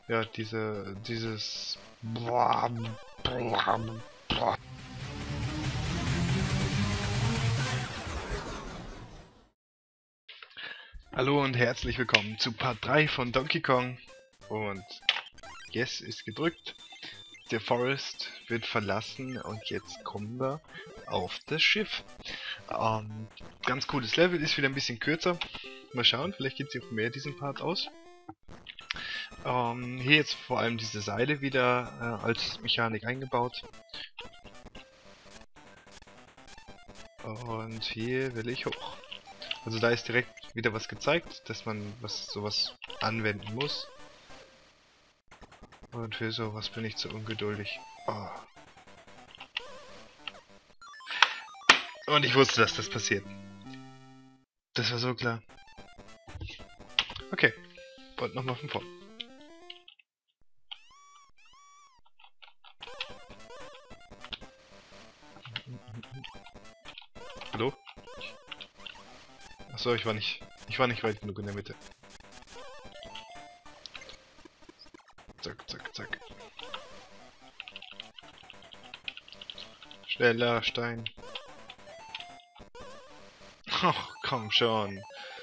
ja, dieses... Boah, boah, boah. Hallo und herzlich willkommen zu Part 3 von Donkey Kong. Und Yes ist gedrückt. Der Forest wird verlassen und jetzt kommen wir auf das Schiff. Ganz cooles Level, ist wieder ein bisschen kürzer. Mal schauen, vielleicht geht es auch mehr diesen Part aus. Hier jetzt vor allem diese Seile wieder als Mechanik eingebaut. Und hier will ich hoch. Also da ist direkt wieder was gezeigt, dass man sowas anwenden muss. Und für sowas bin ich zu ungeduldig. Oh. Und ich wusste, dass das passiert. Das war so klar. Okay. Und nochmal von vorn. Hallo? Achso, ich war nicht weit genug in der Mitte. Zack, zack, zack. Schneller, Stein. Ach, komm schon.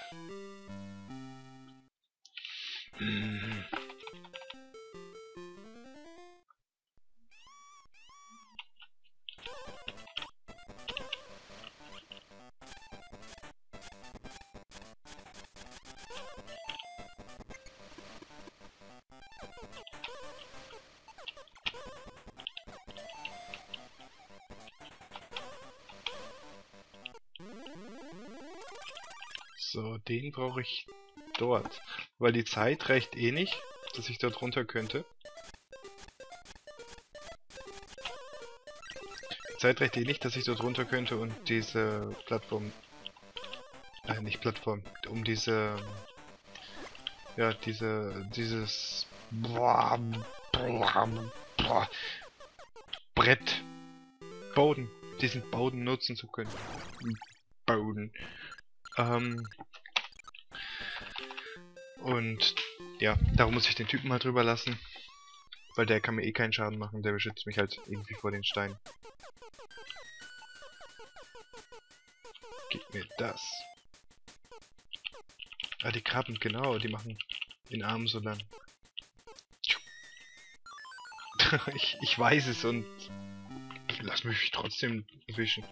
So, den brauche ich dort. Weil die Zeit reicht eh nicht, dass ich dort runter könnte. Die Zeit reicht eh nicht, dass ich dort runter könnte und diese Plattform... nicht Plattform, um diese... Ja, dieses... Brett... Boden. Diesen Boden nutzen zu können. Boden. Und ja, darum muss ich den Typen halt drüber lassen. Weil der kann mir eh keinen Schaden machen, der beschützt mich halt irgendwie vor den Steinen. Gib mir das. Ah, die Krabben, genau, die machen den Arm so lang. ich weiß es und lass mich trotzdem erwischen.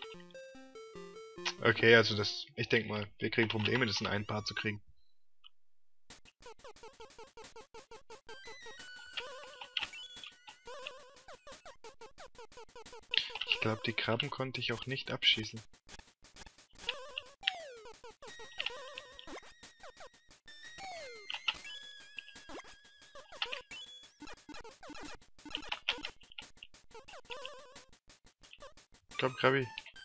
Okay, also das, ich denke mal, wir kriegen Probleme, das in einen Part zu kriegen. Ich glaube, die Krabben konnte ich auch nicht abschießen. Komm, Krabbi.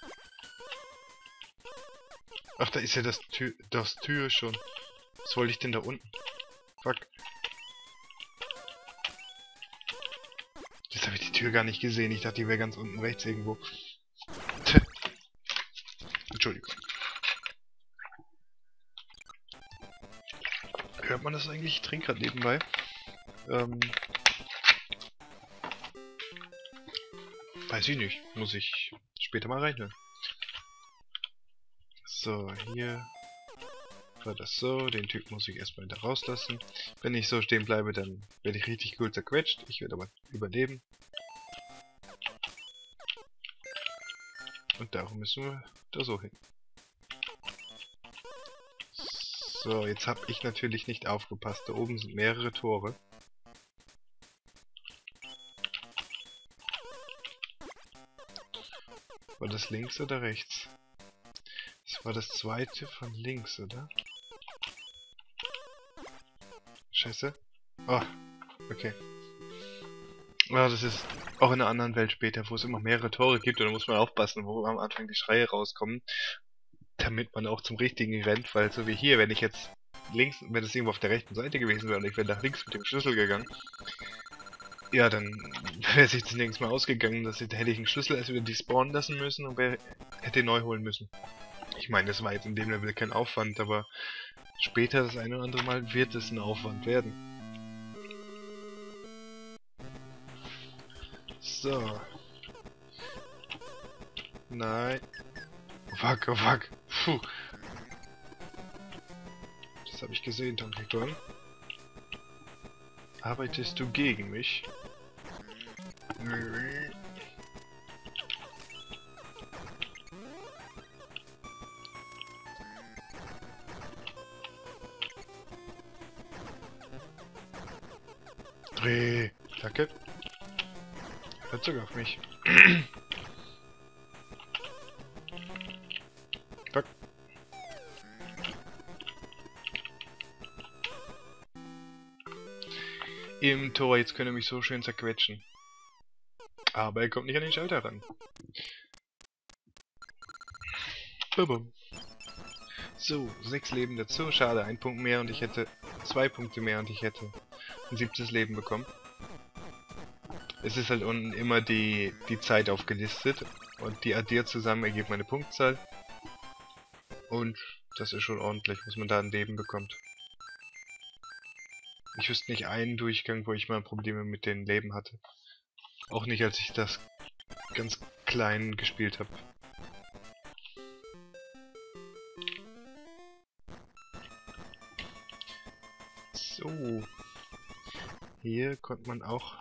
Ach, da ist ja das Tür schon. Was wollte ich denn da unten? Fuck. Jetzt habe ich die Tür gar nicht gesehen. Ich dachte, die wäre ganz unten rechts irgendwo. Tch. Entschuldigung. Hört man das eigentlich? Ich trinke gerade nebenbei. Weiß ich nicht. Muss ich später mal reinhören. So, hier war das so. Den Typ muss ich erstmal wieder rauslassen. Wenn ich so stehen bleibe, dann werde ich richtig cool zerquetscht. Ich werde aber überleben. Und darum müssen wir da so hin. So, jetzt habe ich natürlich nicht aufgepasst. Da oben sind mehrere Tore. War das links oder rechts? Das war das zweite von links, oder? Scheiße. Oh, okay. Ja, das ist auch in einer anderen Welt später, wo es immer mehrere Tore gibt und da muss man aufpassen, wo am Anfang die Schreie rauskommen, damit man auch zum richtigen rennt, weil so wie hier, wenn ich jetzt links, wenn das irgendwo auf der rechten Seite gewesen wäre und ich wäre nach links mit dem Schlüssel gegangen, ja, dann wäre sich das nirgends mal ausgegangen, da hätte ich einen Schlüssel erst wieder despawnen lassen müssen und hätte ihn neu holen müssen. Ich meine, das war jetzt in dem Level kein Aufwand, aber später das eine oder andere Mal wird es ein Aufwand werden. So. Nein. Fuck, oh fuck. Puh. Das habe ich gesehen, Donkey Kong. Arbeitest du gegen mich? Dreh. Danke. Hört sogar auf mich. Fuck. Im Tor, jetzt könnte er mich so schön zerquetschen. Aber er kommt nicht an den Schalter ran. Bum. So, 6 Leben dazu. Schade, 1 Punkt mehr und ich hätte 2 Punkte mehr und ich hätte ein 7. Leben bekommen. Es ist halt unten immer die Zeit aufgelistet und die addiert zusammen ergibt meine Punktzahl. Und das ist schon ordentlich, was man da an Leben bekommt. Ich wüsste nicht einen Durchgang, wo ich mal Probleme mit den Leben hatte. Auch nicht, als ich das ganz klein gespielt habe. So. Hier konnte man auch...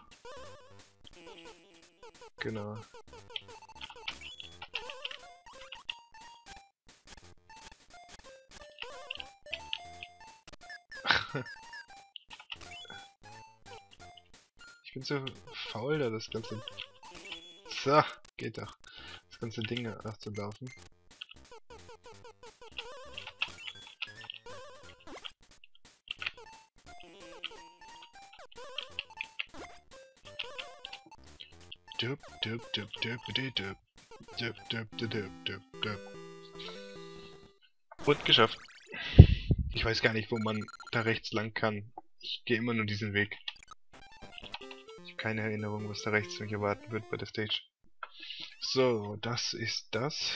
Genau. Ich bin so faul, da das ganze... So, geht doch. Das ganze Ding nachzulaufen. Dup, dup, dup, dup, dup, dup, dup, dup, dup, dup. Und geschafft. Ich weiß gar nicht, wo man da rechts lang kann. Ich gehe immer nur diesen Weg. Ich habe keine Erinnerung, was da rechts mich erwarten wird bei der Stage. So, das ist das.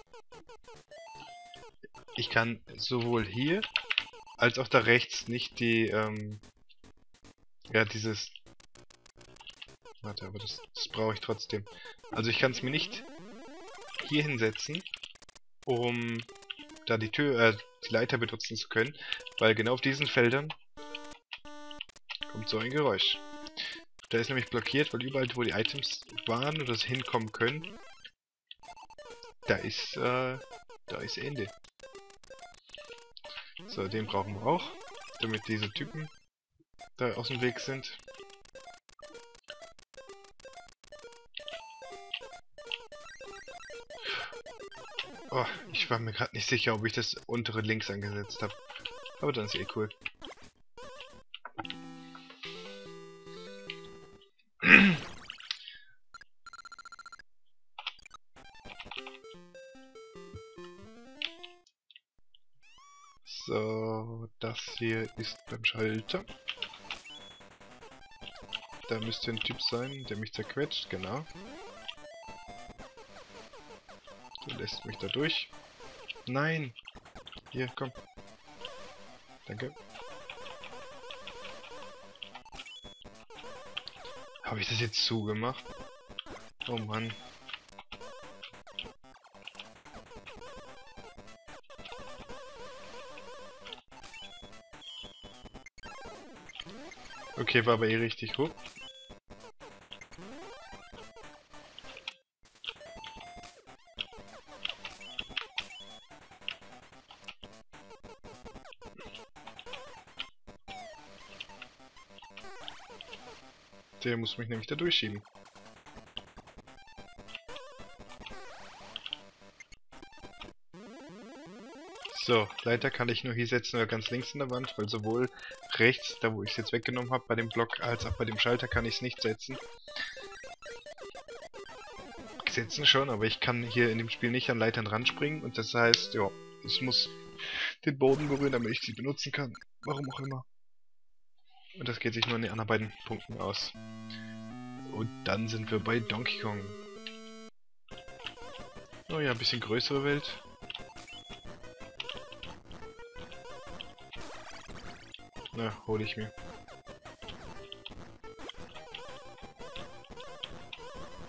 Ich kann sowohl hier als auch da rechts nicht die, ja, dieses... Warte, aber das brauche ich trotzdem. Also ich kann es mir nicht hier hinsetzen, um da die Leiter benutzen zu können, weil genau auf diesen Feldern kommt so ein Geräusch. Da ist nämlich blockiert, weil überall, wo die Items waren oder hinkommen können, da ist Ende. So, den brauchen wir auch, damit diese Typen da aus dem Weg sind. Oh, ich war mir gerade nicht sicher, ob ich das untere links angesetzt habe. Aber dann ist eh cool. So, das hier ist beim Schalter. Da müsste ein Typ sein, der mich zerquetscht, genau. Du lässt mich da durch. Nein! Hier, komm. Danke. Habe ich das jetzt zugemacht? Oh Mann. Okay, war aber eh richtig hoch. Der muss mich nämlich da durchschieben. So, Leiter kann ich nur hier setzen oder ganz links in der Wand, weil sowohl rechts, da wo ich es jetzt weggenommen habe, bei dem Block, als auch bei dem Schalter kann ich es nicht setzen. Setzen schon, aber ich kann hier in dem Spiel nicht an Leitern ranspringen und das heißt, ja, es muss den Boden berühren, damit ich sie benutzen kann. Warum auch immer. Und das geht sich nur an den anderen beiden Punkten aus. Und dann sind wir bei Donkey Kong. Oh ja, ein bisschen größere Welt. Na, hole ich mir.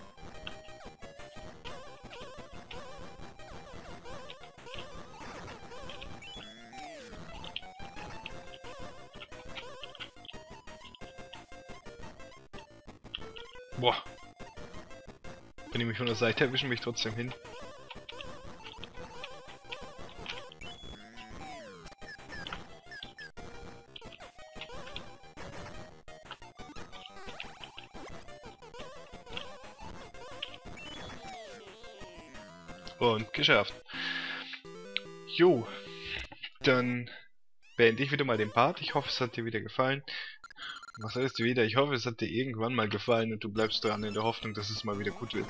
Boah. Wenn ich mich von der Seite erwischen, mich trotzdem hin. Und geschafft. Jo, dann beende ich wieder mal den Part. Ich hoffe, es hat dir wieder gefallen. Was heißt wieder? Ich hoffe, es hat dir irgendwann mal gefallen und du bleibst dran in der Hoffnung, dass es mal wieder gut wird.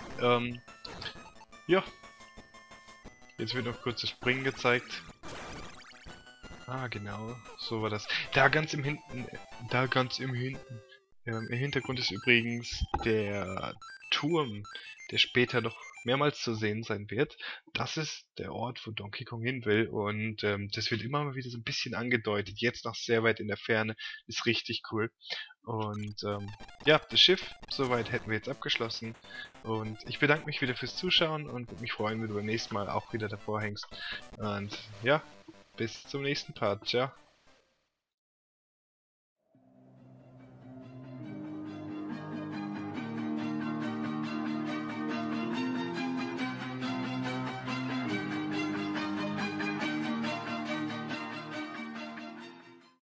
Ja. Jetzt wird noch kurz das Springen gezeigt. Ah, genau. So war das. Da ganz im Hinten. Da ganz im Hinten. Im Hintergrund ist übrigens der Turm, der später noch mehrmals zu sehen sein wird. Das ist der Ort, wo Donkey Kong hin will und das wird immer mal wieder so ein bisschen angedeutet. Jetzt noch sehr weit in der Ferne. Ist richtig cool. Und ja, das Schiff, soweit hätten wir jetzt abgeschlossen. Und ich bedanke mich wieder fürs Zuschauen und würde mich freuen, wenn du beim nächsten Mal auch wieder davor hängst. Und ja, bis zum nächsten Part. Ciao.